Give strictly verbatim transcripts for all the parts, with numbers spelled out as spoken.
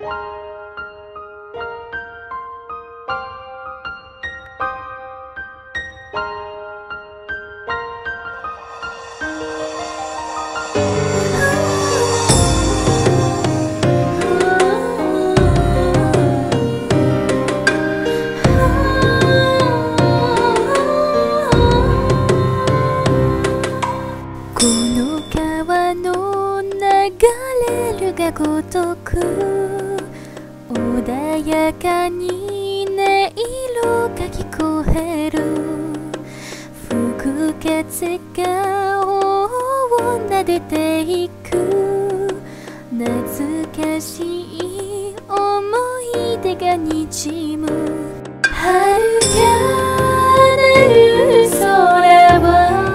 この川の流れるがごとく穏やかに音色が聞こえる。吹く風が頬を撫でていく。懐かしい思い出がにじむ。遥かなる空は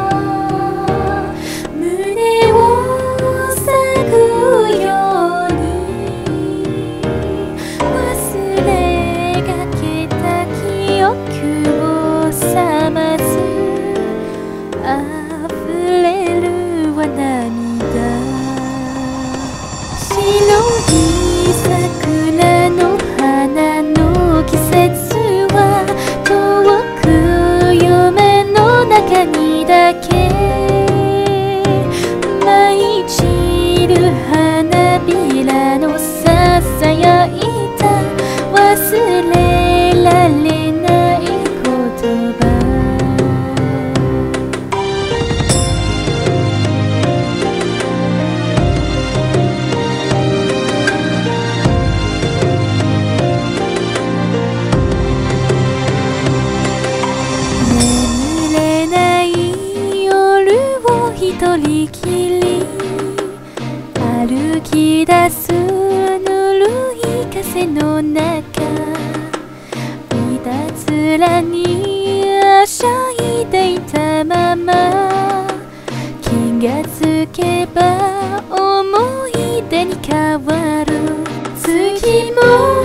一人きり歩き出すぬるい風の中、いたずらにはしゃいでいたまま、気がつけば思い出に変わる。月も